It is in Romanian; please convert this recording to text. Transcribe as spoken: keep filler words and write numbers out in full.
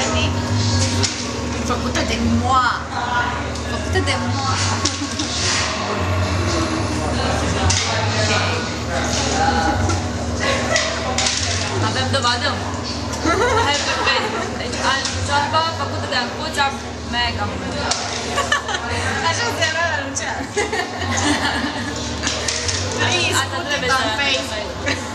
Penny? Făcută de moa. Făcută de moa. Avem dovadă? Hai pe Facebook. Deci, ciorbă făcută de ancuța mega mult. Așa se era la Lucian. Asta trebuie să...